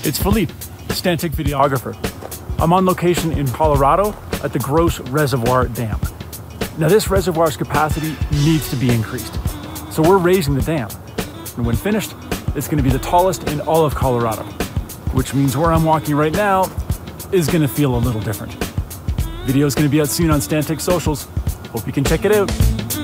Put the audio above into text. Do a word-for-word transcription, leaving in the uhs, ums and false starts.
It's Philippe, Stantec videographer. I'm on location in Colorado at the Gross Reservoir Dam. Now this reservoir's capacity needs to be increased, so we're raising the dam. And when finished, it's going to be the tallest in all of Colorado, which means where I'm walking right now is going to feel a little different. Video's going to be out soon on Stantec socials. Hope you can check it out.